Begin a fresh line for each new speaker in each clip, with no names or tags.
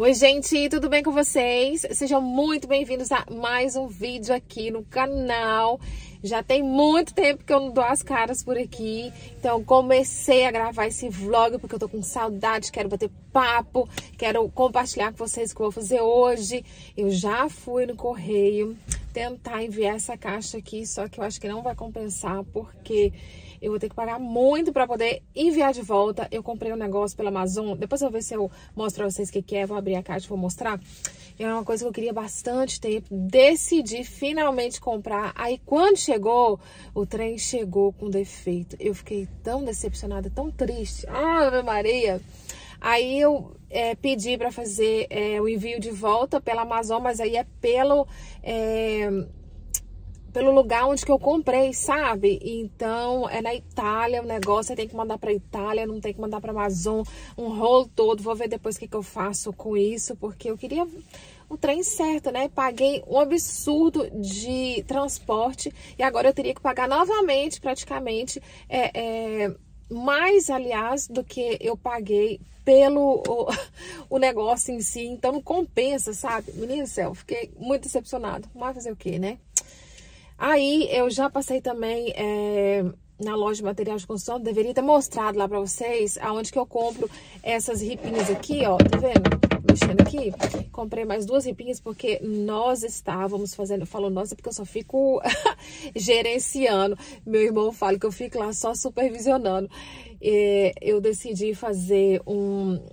Oi gente, tudo bem com vocês? Sejam muito bem-vindos a mais um vídeo aqui no canal. Já tem muito tempo que eu não dou as caras por aqui, então comecei a gravar esse vlog porque eu tô com saudade, quero bater papo, quero compartilhar com vocês o que eu vou fazer hoje. Eu já fui no correio tentar enviar essa caixa aqui, só que eu acho que não vai compensar porque eu vou ter que pagar muito para poder enviar de volta. Eu comprei um negócio pela Amazon, depois eu vou ver se eu mostro para vocês o que é, vou abrir a caixa e vou mostrar. É uma coisa que eu queria há bastante tempo, decidi finalmente comprar. Aí quando chegou, o trem chegou com defeito. Eu fiquei tão decepcionada, tão triste. Ah, Ave Maria! Aí eu pedi para fazer o envio de volta pela Amazon, mas aí é pelo lugar onde que eu comprei, sabe? Então, é na Itália o negócio, você tem que mandar pra Itália, não tem que mandar pra Amazon, um rolo todo. Vou ver depois o que eu faço com isso, porque eu queria o trem certo, né? Paguei um absurdo de transporte e agora eu teria que pagar novamente, praticamente, mais, aliás, do que eu paguei pelo o negócio em si. Então, não compensa, sabe? Menino do céu, fiquei muito decepcionada. Mas fazer o quê, né? Aí, eu já passei também na loja de material de construção, deveria ter mostrado lá pra vocês aonde que eu compro essas ripinhas aqui, ó, tá vendo? Mexendo aqui, comprei mais duas ripinhas porque nós estávamos fazendo, falo nossa, porque eu só fico gerenciando, meu irmão fala que eu fico lá só supervisionando. Eu decidi fazer como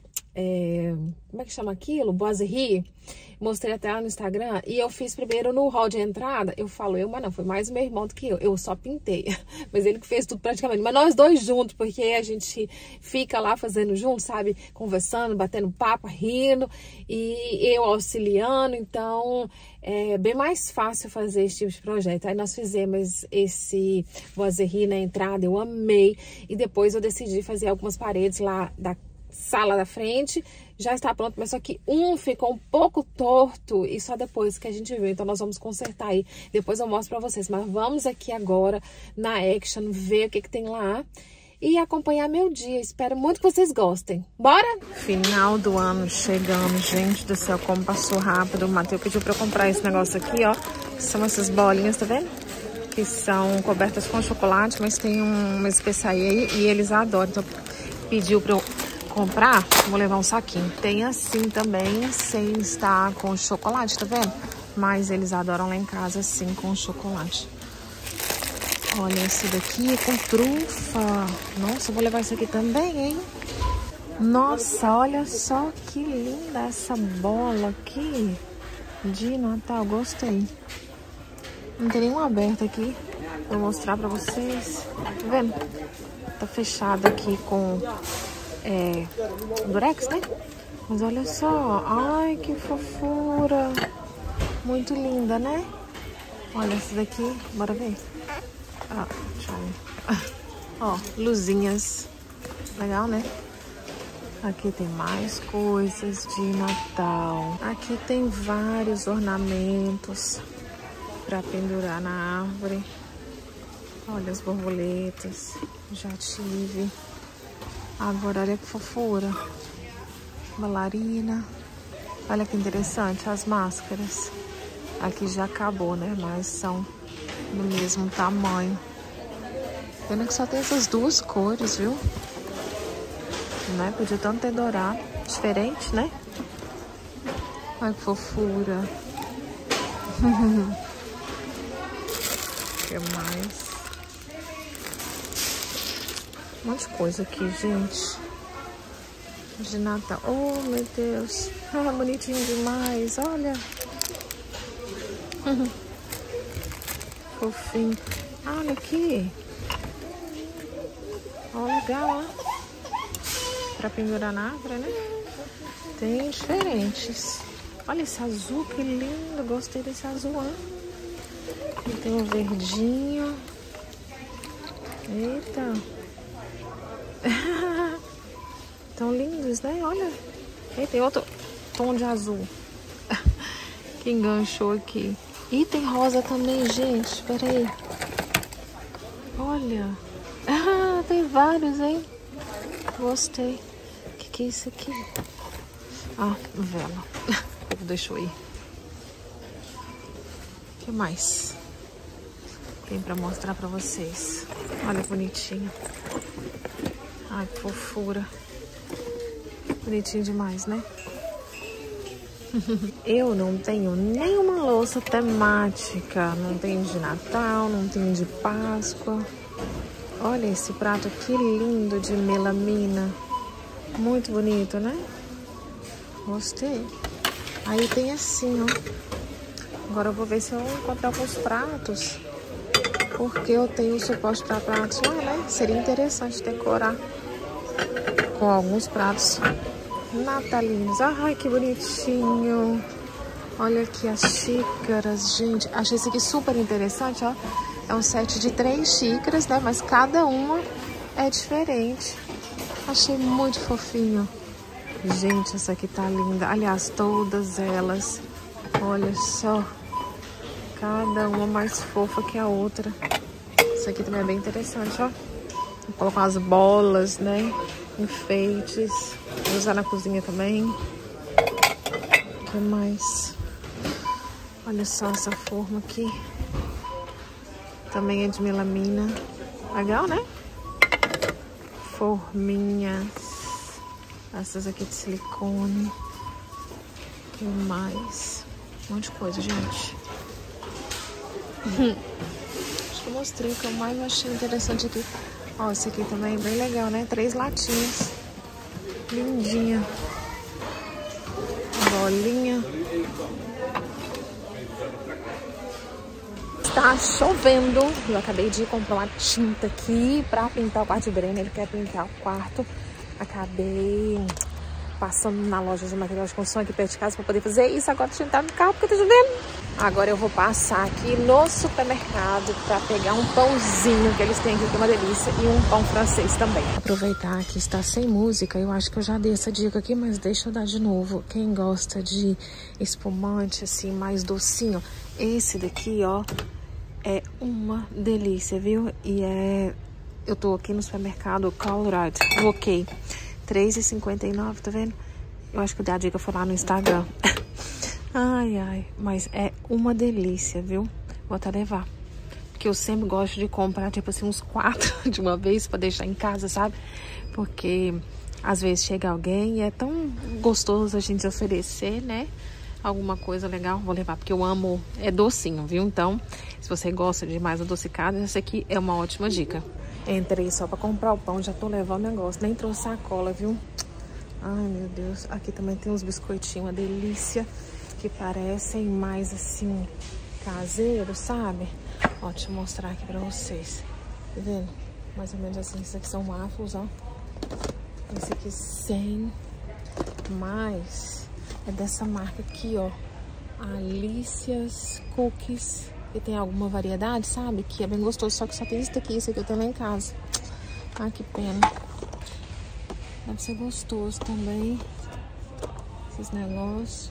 é que chama aquilo? Boiserie. Mostrei até lá no Instagram. E eu fiz primeiro no hall de entrada. Eu falo mas não, foi mais o meu irmão do que eu. Eu só pintei. Mas ele que fez tudo praticamente. Mas nós dois juntos, porque a gente fica lá fazendo junto, sabe? Conversando, batendo papo, rindo. E eu auxiliando. Então, é bem mais fácil fazer esse tipo de projeto. Aí nós fizemos esse boiserie na entrada. Eu amei. E depois eu decidi fazer algumas paredes lá da sala da frente, já está pronto, mas só que um ficou um pouco torto e só depois que a gente viu, então nós vamos consertar aí, depois eu mostro pra vocês, mas vamos aqui agora na Action ver o que tem lá e acompanhar meu dia, espero muito que vocês gostem, bora? Final do ano chegando, gente do céu, como passou rápido. O Matheus pediu pra eu comprar esse negócio aqui, ó, que são essas bolinhas, tá vendo? Que são cobertas com chocolate, mas tem uma especiaria aí e eles adoram, então pediu pra eu comprar, vou levar um saquinho. Tem assim também, sem estar com chocolate, tá vendo? Mas eles adoram lá em casa assim, com chocolate. Olha esse daqui com trufa. Nossa, eu vou levar isso aqui também, hein? Nossa, olha só que linda essa bola aqui de Natal, gostei. Não tem nenhum aberto aqui. Vou mostrar pra vocês. Tá vendo? Tá fechado aqui com durex, né? Mas olha só, ai que fofura, muito linda, né? Olha essa daqui, bora ver. Deixa eu ver. Ó, luzinhas, legal, né? Aqui tem mais coisas de Natal. Aqui tem vários ornamentos para pendurar na árvore. Olha as borboletas, já tive. Agora olha que fofura. Bailarina. Olha que interessante as máscaras. Aqui já acabou, né? Mas são do mesmo tamanho. Pena que só tem essas duas cores, viu? Né? Podia tanto ter dourado. Diferente, né? Olha que fofura. O que mais? Um monte de coisa aqui, gente. De Natal. Oh, meu Deus. Ah, bonitinho demais. Olha. Fofinho. Ah, olha aqui. Ó, legal, ó. Pra pendurar na árvore, né? Tem diferentes. Olha esse azul, que lindo. Gostei desse azul, ó. E tem um verdinho. Eita. Tão lindos, né? Olha. E tem outro tom de azul que enganchou aqui. E tem rosa também, gente. Espera aí. Olha. Tem vários, hein? Gostei. O que é isso aqui? Ó, vela. O povo deixou aí. O que mais tem pra mostrar pra vocês? Olha, bonitinho. Ai, que fofura. Bonitinho demais, né? Eu não tenho nenhuma louça temática. Não tenho de Natal, não tenho de Páscoa. Olha esse prato, que lindo, de melamina. Muito bonito, né? Gostei. Aí tem assim, ó. Agora eu vou ver se eu encontro alguns pratos. Porque eu tenho o suporte para pratos lá, né? Seria interessante decorar com alguns pratos natalinos. Ai, que bonitinho. Olha aqui as xícaras, gente. Achei esse aqui super interessante, ó. É um set de 3 xícaras, né? Mas cada uma é diferente. Achei muito fofinho. Gente, essa aqui tá linda. Aliás, todas elas. Olha só. Cada uma mais fofa que a outra. Isso aqui também é bem interessante, ó. Vou colocar umas bolas, né? Enfeites. Vou usar na cozinha também. O que mais? Olha só essa forma aqui. Também é de melamina. Legal, né? Forminhas. Essas aqui de silicone. O que mais? Um monte de coisa, gente. Acho que eu mostrei o que eu mais achei interessante aqui. Ó, esse aqui também é bem legal, né? 3 latinhas. Lindinha. Bolinha. Está chovendo. Eu acabei de comprar uma tinta aqui pra pintar o quarto de Breno. Ele quer pintar o quarto. Acabei passando na loja de material de construção aqui perto de casa pra poder fazer isso. Agora deixa eu entrar no carro porque tá chovendo. Agora eu vou passar aqui no supermercado pra pegar um pãozinho que eles têm aqui, que é uma delícia, e um pão francês também. Aproveitar que está sem música, eu acho que eu já dei essa dica aqui, mas deixa eu dar de novo. Quem gosta de espumante, assim, mais docinho, esse daqui, ó, é uma delícia, viu? E eu tô aqui no supermercado Colorado, ok, R$3,59, tá vendo? Eu acho que eu dei a dica, foi lá no Instagram. Ai, ai, mas é uma delícia, viu? Vou até levar. Porque eu sempre gosto de comprar, tipo assim, uns 4 de uma vez pra deixar em casa, sabe? Porque às vezes chega alguém e é tão gostoso a gente oferecer, né? Alguma coisa legal, vou levar, porque eu amo, é docinho, viu? Então, se você gosta de mais adocicado, essa aqui é uma ótima dica. Entrei só pra comprar o pão, já tô levando o negócio, nem trouxe sacola, viu? Ai, meu Deus, aqui também tem uns biscoitinhos, uma delícia, que parecem mais assim, caseiros, sabe? Ó, deixa eu mostrar aqui pra vocês, tá vendo? Mais ou menos assim, esses aqui são waffles, ó. Esse aqui 100, mas é dessa marca aqui, ó, Alicia's Cookies, que tem alguma variedade, sabe? Que é bem gostoso, só que só tem isso aqui eu tenho lá em casa. Ai, que pena. Deve ser gostoso também, esses negócios.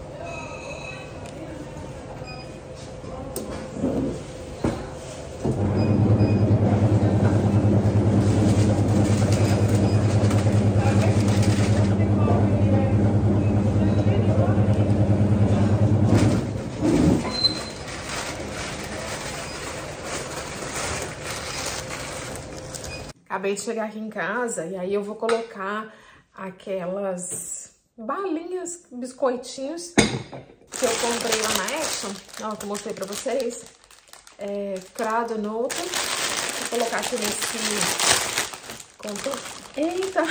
Acabei de chegar aqui em casa e aí eu vou colocar aquelas balinhas, biscoitinhos que eu comprei lá na Action, ó, que eu mostrei pra vocês. Crado Nota. Vou colocar aqui nesse... Eita!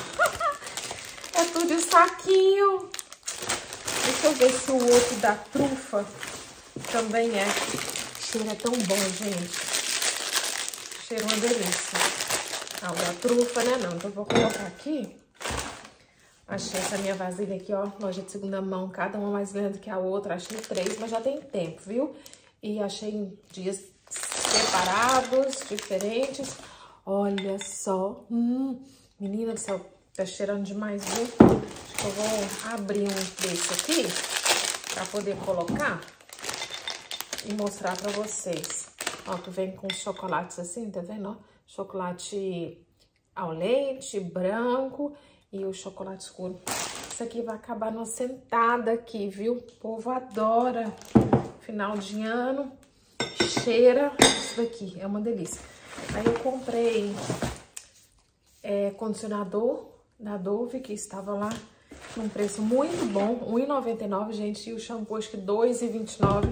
É tudo um saquinho. Deixa eu ver se o outro da trufa também é. O cheiro é tão bom, gente. O cheiro é uma delícia. Ah, o da trufa, né? Não, então eu vou colocar aqui. Achei essa minha vasilha aqui, ó, loja de segunda mão, cada uma mais linda que a outra. Achei 3, mas já tem tempo, viu? E achei em dias separados, diferentes. Olha só. Menina do céu, tá cheirando demais, viu? Acho que eu vou abrir um desse aqui pra poder colocar e mostrar pra vocês. Ó, que vem com chocolates assim, tá vendo, ó? Chocolate ao leite, branco e o chocolate escuro. Isso aqui vai acabar numa sentada aqui, viu? O povo adora. Final de ano, cheira. Isso daqui é uma delícia. Aí eu comprei condicionador da Dove, que estava lá num preço muito bom, R$1,99, gente. E o shampoo, acho que R$2,29.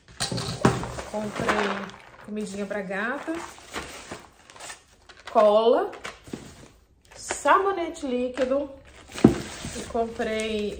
Comprei comidinha pra gata, cola, sabonete líquido. E comprei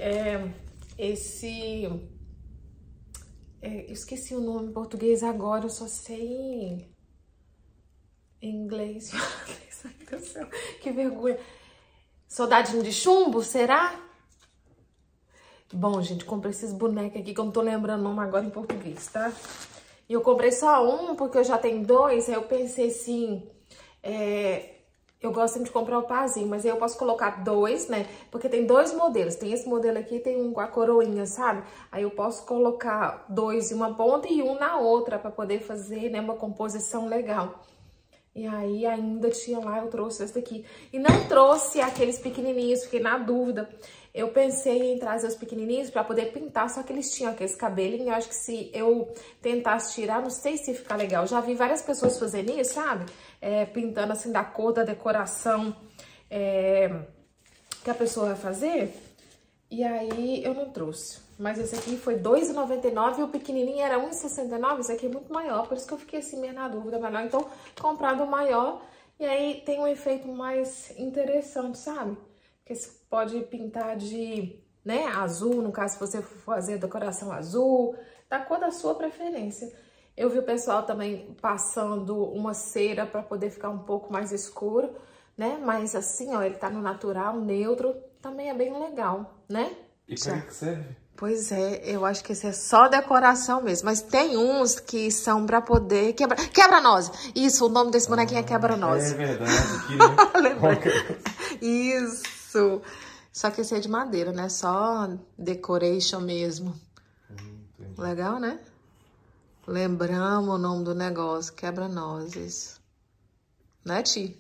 esqueci o nome em português agora, eu só sei em inglês. Meu Deus do céu, que vergonha. Soldadinho de chumbo, será? Bom, gente, comprei esses bonecos aqui que eu não tô lembrando o nome agora em português, tá? E eu comprei só um, porque eu já tenho dois, aí eu pensei assim, eu gosto sempre de comprar o parzinho, mas aí eu posso colocar dois, né? Porque tem dois modelos. Tem esse modelo aqui, tem um com a coroinha, sabe? Aí eu posso colocar dois em uma ponta e um na outra pra poder fazer, né, uma composição legal. E aí ainda tinha lá, eu trouxe esse daqui. E não trouxe aqueles pequenininhos, fiquei na dúvida. Eu pensei em trazer os pequenininhos pra poder pintar, só que eles tinham aqueles cabelinhos. Eu acho que se eu tentasse tirar, não sei se ia ficar legal. Já vi várias pessoas fazendo isso, sabe? Pintando assim da cor da decoração que a pessoa vai fazer. E aí eu não trouxe. Mas esse aqui foi R$2,99 e o pequenininho era R$1,69. Esse aqui é muito maior, por isso que eu fiquei assim meio na dúvida. Mas não, então comprado o maior e aí tem um efeito mais interessante, sabe? Porque você pode pintar de, né, azul, no caso se você for fazer decoração azul, da cor da sua preferência. Eu vi o pessoal também passando uma cera para poder ficar um pouco mais escuro, né? Mas assim, ó, ele tá no natural, neutro, também é bem legal, né?
E para que serve?
Pois é, eu acho que esse é só decoração mesmo. Mas tem uns que são pra poder quebrar... Quebra-nozes! Isso, o nome desse bonequinho é quebra-nozes.
É verdade, aqui, né?
Lembrei. Isso! Só que esse é de madeira, né? Só decoration mesmo. Legal, né? Lembramos o nome do negócio, quebra-nozes. Né, Ti?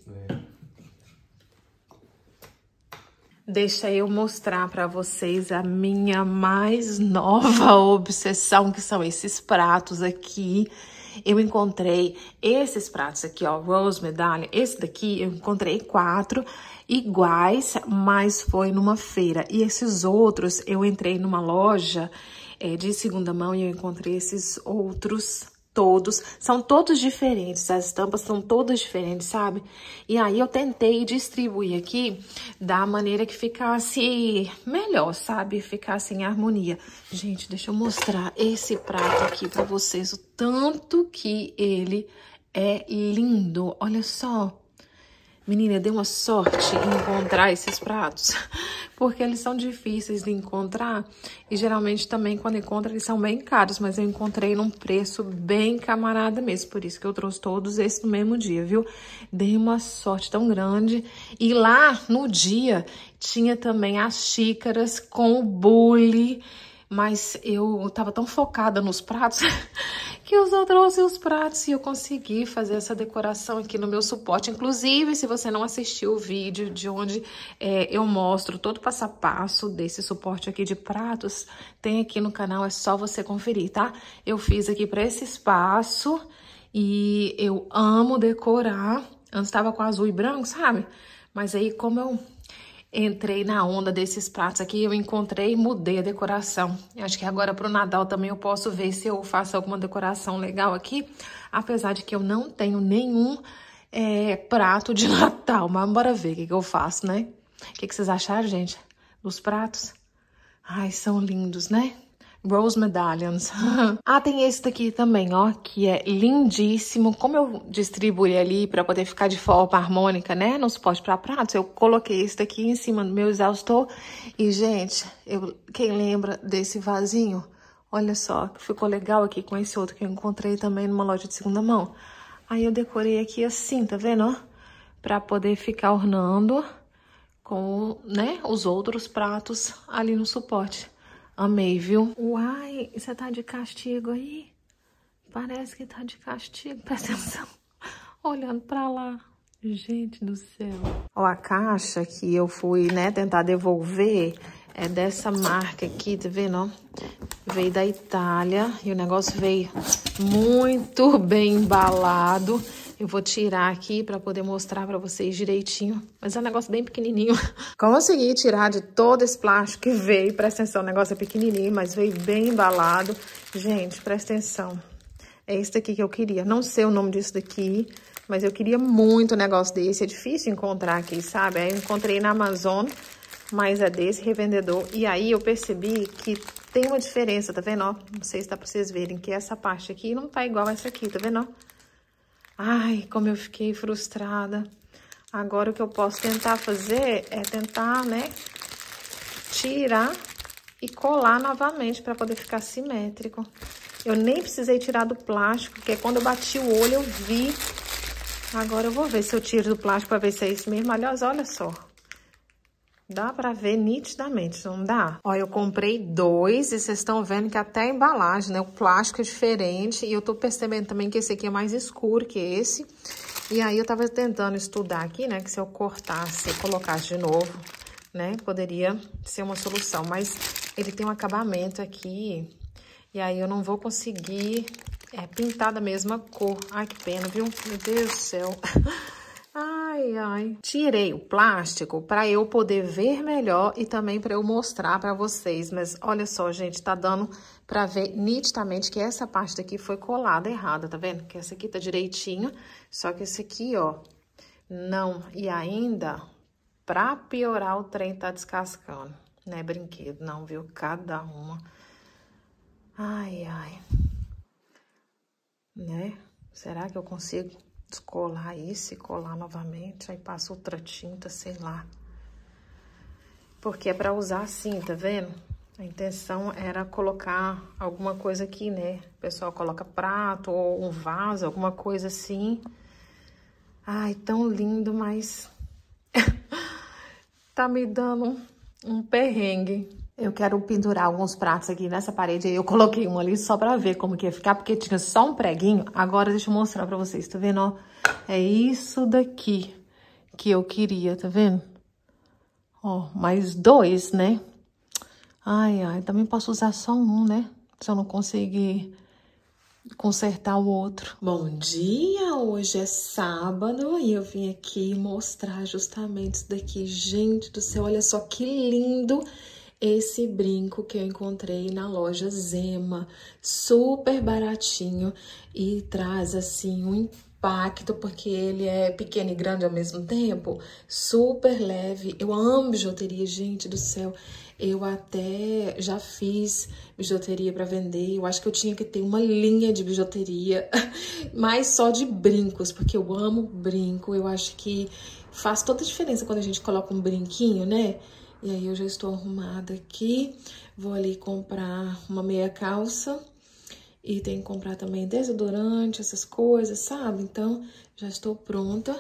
Deixa eu mostrar pra vocês a minha mais nova obsessão, que são esses pratos aqui. Eu encontrei esses pratos aqui, ó, Rose Medallion. Esse daqui eu encontrei 4 iguais, mas foi numa feira. E esses outros eu entrei numa loja de segunda mão e eu encontrei esses outros todos. São todos diferentes, as estampas são todas diferentes, sabe? E aí eu tentei distribuir aqui da maneira que ficasse melhor, sabe? Ficasse em harmonia. Gente, deixa eu mostrar esse prato aqui pra vocês, o tanto que ele é lindo. Olha só. Menina, deu uma sorte em encontrar esses pratos, porque eles são difíceis de encontrar e geralmente também quando encontra eles são bem caros, mas eu encontrei num preço bem camarada mesmo, por isso que eu trouxe todos esses no mesmo dia, viu? Dei uma sorte tão grande. E lá no dia tinha também as xícaras com o bule, mas eu tava tão focada nos pratos que eu só trouxe os pratos e eu consegui fazer essa decoração aqui no meu suporte. Inclusive, se você não assistiu o vídeo de onde eu mostro todo o passo a passo desse suporte aqui de pratos, tem aqui no canal, é só você conferir, tá? Eu fiz aqui para esse espaço e eu amo decorar. Antes tava com azul e branco, sabe? Mas aí, como eu entrei na onda desses pratos aqui, eu encontrei e mudei a decoração. Eu acho que agora pro Natal também eu posso ver se eu faço alguma decoração legal aqui, apesar de que eu não tenho nenhum prato de Natal, mas bora ver o que eu faço, né? O que vocês acharam, gente, dos pratos? Ai, são lindos, né? Rose Medallions. Ah, tem esse daqui também, ó, que é lindíssimo. Como eu distribuí ali pra poder ficar de forma harmônica, né, no suporte pra pratos, eu coloquei esse daqui em cima do meu exaustor. E, gente, quem lembra desse vasinho? Olha só, ficou legal aqui com esse outro que eu encontrei também numa loja de segunda mão. Aí eu decorei aqui assim, tá vendo, ó? Pra poder ficar ornando com, né, os outros pratos ali no suporte. Amei, viu? Uai, você tá de castigo aí? Parece que tá de castigo. Presta atenção. Olhando pra lá. Gente do céu. Ó, a caixa que eu fui, né, tentar devolver, É dessa marca aqui, tá vendo, ó? Veio da Itália e o negócio veio muito bem embalado. Eu vou tirar aqui pra poder mostrar pra vocês direitinho. Mas é um negócio bem pequenininho. Consegui tirar de todo esse plástico que veio. Presta atenção, o negócio é pequenininho, mas veio bem embalado. Gente, presta atenção. É esse daqui que eu queria. Não sei o nome disso daqui, mas eu queria muito um negócio desse. É difícil encontrar aqui, sabe? Aí eu encontrei na Amazon, mas é desse revendedor. E aí eu percebi que tem uma diferença, tá vendo? Ó, não sei se dá pra vocês verem que essa parte aqui não tá igual a essa aqui, tá vendo? Ai, como eu fiquei frustrada. Agora o que eu posso tentar fazer é tentar, né, tirar e colar novamente para poder ficar simétrico. Eu nem precisei tirar do plástico, porque quando eu bati o olho eu vi. Agora eu vou ver se eu tiro do plástico para ver se é isso mesmo. Aliás, olha só. Dá pra ver nitidamente, não dá? Ó, eu comprei 2 e vocês estão vendo que até a embalagem, né? O plástico é diferente e eu tô percebendo também que esse aqui é mais escuro que esse. E aí eu tava tentando estudar aqui, né? Que se eu cortasse e colocasse de novo, né? Poderia ser uma solução. Mas ele tem um acabamento aqui e aí eu não vou conseguir pintar da mesma cor. Ai, que pena, viu? Meu Deus do céu. Ai, ai. Tirei o plástico para eu poder ver melhor e também para eu mostrar para vocês. Mas olha só, gente, tá dando para ver nitidamente que essa parte daqui foi colada errada, tá vendo? Que essa aqui tá direitinho, só que esse aqui, ó, não. E ainda, para piorar, o trem tá descascando. Não é brinquedo, não, viu? Cada uma. Ai, ai. Né? Será que eu consigo descolar isso e colar novamente? Aí passa outra tinta, sei lá. Porque é pra usar assim, tá vendo? A intenção era colocar alguma coisa aqui, né? O pessoal coloca prato ou um vaso, alguma coisa assim. Ai, tão lindo, mas tá me dando um perrengue. Eu quero pendurar alguns pratos aqui nessa parede, aí eu coloquei um ali só pra ver como que ia ficar, porque tinha só um preguinho. Agora deixa eu mostrar pra vocês, tá vendo, ó? É isso daqui que eu queria, tá vendo? Ó, mais 2, né? Ai, ai, também posso usar só um, né? Se eu não conseguir consertar o outro. Bom dia, hoje é sábado e eu vim aqui mostrar justamente isso daqui. Gente do céu, olha só que lindo esse brinco que eu encontrei na loja Zema. Super baratinho e traz, assim, um impacto, porque ele é pequeno e grande ao mesmo tempo. Super leve. Eu amo bijuteria, gente do céu. Eu até já fiz bijuteria para vender. Eu acho que eu tinha que ter uma linha de bijuteria, mas só de brincos, porque eu amo brinco. Eu acho que faz toda a diferença quando a gente coloca um brinquinho, né? E aí eu já estou arrumada aqui. Vou ali comprar uma meia calça. E tem que comprar também desodorante, essas coisas, sabe? Então, já estou pronta.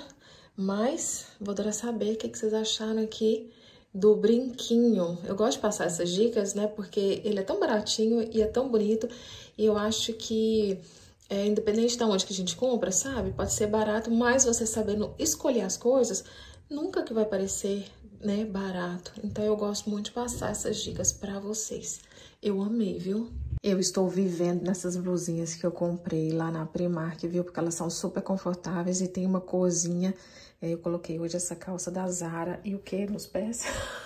Mas vou adorar saber o que vocês acharam aqui do brinquinho. Eu gosto de passar essas dicas, né? Porque ele é tão baratinho e é tão bonito. E eu acho que, independente de onde que a gente compra, sabe? Pode ser barato, mas você sabendo escolher as coisas, nunca que vai parecer, né, barato. Então, eu gosto muito de passar essas dicas pra vocês. Eu amei, viu? Eu estou vivendo nessas blusinhas que eu comprei lá na Primark, viu? Porque elas são super confortáveis e tem uma corzinha. Eu coloquei hoje essa calça da Zara e o que nos pés?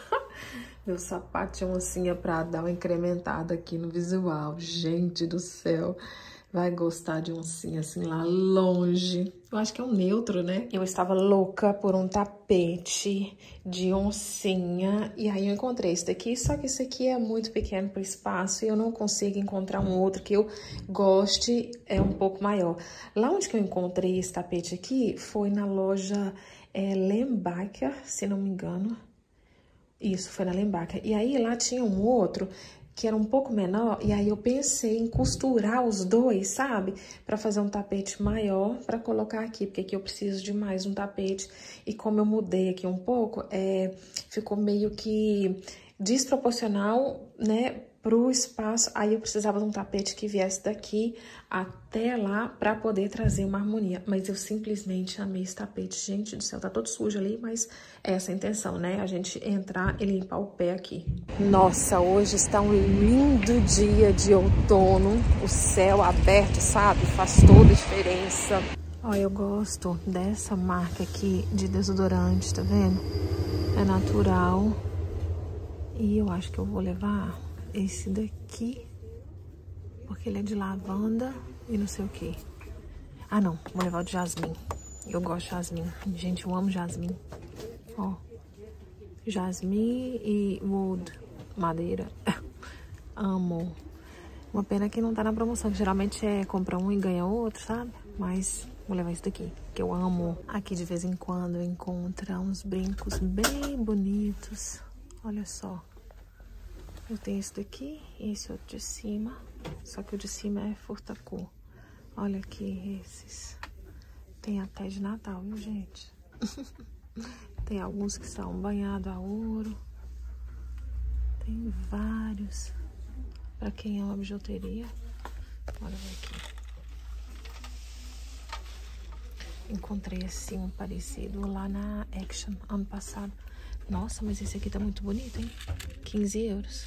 Meu sapato de oncinha pra dar uma incrementada aqui no visual. Gente do céu, vai gostar de oncinha assim lá longe. Eu acho que é um neutro, né? Eu estava louca por um tapete de oncinha e aí eu encontrei esse daqui, só que esse aqui é muito pequeno para o espaço e eu não consigo encontrar um outro que eu goste, é um pouco maior. Lá onde que eu encontrei esse tapete aqui foi na loja Lembacher, se não me engano. Isso, foi na Lembacher. E aí lá tinha um outro que era um pouco menor, e aí eu pensei em costurar os dois, sabe? Pra fazer um tapete maior pra colocar aqui, porque aqui eu preciso de mais um tapete. E como eu mudei aqui um pouco, ficou meio que desproporcional, né, pro espaço. Aí eu precisava de um tapete que viesse daqui até lá pra poder trazer uma harmonia. Mas eu simplesmente amei esse tapete. Gente do céu, tá todo sujo ali, mas é essa a intenção, né? A gente entrar e limpar o pé aqui. Nossa, hoje está um lindo dia de outono. O céu aberto, sabe? Faz toda a diferença. Ó, eu gosto dessa marca aqui de desodorante, tá vendo? É natural. E eu acho que eu vou levar esse daqui, porque ele é de lavanda e não sei o que. Ah, não. Vou levar o de jasmim. Eu gosto de jasmim. Gente, eu amo jasmim. Ó. Jasmim e wood. Madeira. Amo. Uma pena que não tá na promoção. Geralmente é compra um e ganha outro, sabe? Mas vou levar isso daqui, que eu amo. Aqui de vez em quando eu encontro uns brincos bem bonitos. Olha só. Eu tenho esse daqui e esse outro de cima. Só que o de cima é furtacor. Olha aqui esses. Tem até de Natal, viu, gente? Tem alguns que são banhados a ouro. Tem vários. Pra quem ama bijuteria. Olha aqui. Encontrei assim um parecido lá na Action ano passado. Nossa, mas esse aqui tá muito bonito, hein? 15 euros.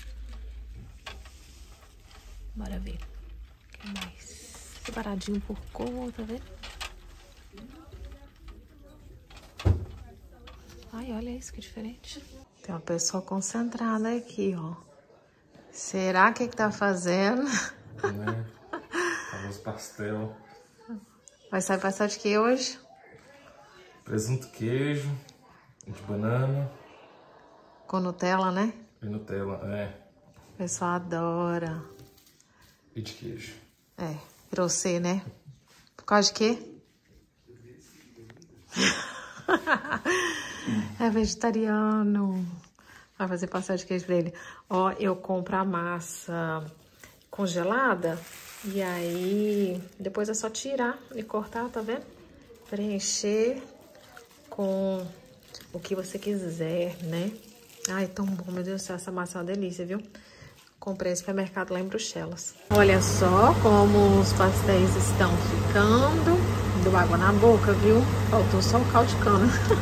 Bora ver. O que mais? Separadinho por cor, tá vendo? Ai, olha isso, que diferente. Tem uma pessoa concentrada aqui, ó. Será que tá fazendo?
Né? Famoso pastel.
Vai sair pastel de que hoje?
Presunto, queijo, de banana.
Com Nutella, né?
E Nutella, é.
O pessoal adora.
E de queijo.
É, pra você, né? Por causa de quê? É vegetariano. Vai fazer pastel de queijo pra ele. Ó, eu compro a massa congelada. E aí, depois é só tirar e cortar, tá vendo? Preencher com o que você quiser, né? Ai, tão bom, meu Deus do céu, essa massa é uma delícia, viu? Comprei esse supermercado lá em Bruxelas. Olha só como os pastéis estão ficando. Deu água na boca, viu? Faltou só o caldo de cana.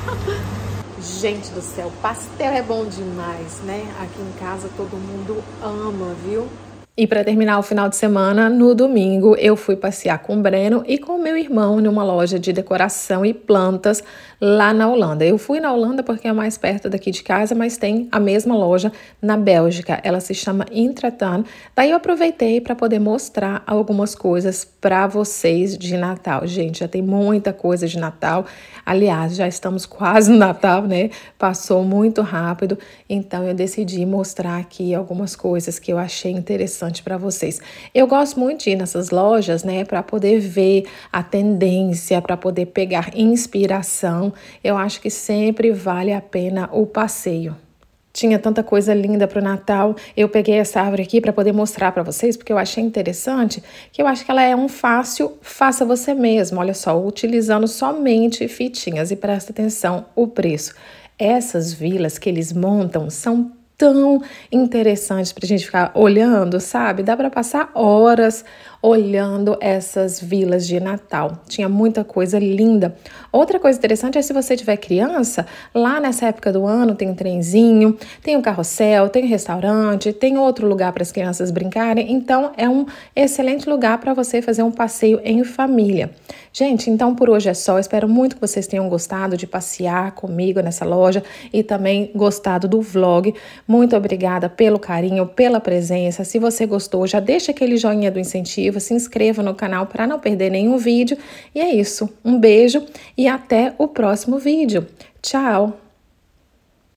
Gente do céu, pastel é bom demais, né? Aqui em casa todo mundo ama, viu? E para terminar o final de semana, no domingo, eu fui passear com o Breno e com o meu irmão numa loja de decoração e plantas lá na Holanda. Eu fui na Holanda porque é mais perto daqui de casa, mas tem a mesma loja na Bélgica. Ela se chama Intratuin. Daí eu aproveitei para poder mostrar algumas coisas para vocês de Natal. Gente, já tem muita coisa de Natal. Aliás, já estamos quase no Natal, né? Passou muito rápido. Então eu decidi mostrar aqui algumas coisas que eu achei interessantes para vocês. Eu gosto muito de ir nessas lojas, né, para poder ver a tendência, para poder pegar inspiração. Eu acho que sempre vale a pena o passeio. Tinha tanta coisa linda para o Natal. Eu peguei essa árvore aqui para poder mostrar para vocês, porque eu achei interessante, que eu acho que ela é um fácil, faça você mesmo. Olha só, utilizando somente fitinhas. E presta atenção, o preço. Essas vilas que eles montam são tão interessantes pra gente ficar olhando, sabe? Dá para passar horas olhando essas vilas de Natal. Tinha muita coisa linda. Outra coisa interessante é se você tiver criança, lá nessa época do ano tem um trenzinho, tem um carrossel, tem um restaurante, tem outro lugar para as crianças brincarem. Então, é um excelente lugar para você fazer um passeio em família. Gente, então por hoje é só. Espero muito que vocês tenham gostado de passear comigo nessa loja e também gostado do vlog. Muito obrigada pelo carinho, pela presença. Se você gostou, já deixa aquele joinha do incentivo, se inscreva no canal para não perder nenhum vídeo. E é isso. Um beijo e até o próximo vídeo. Tchau!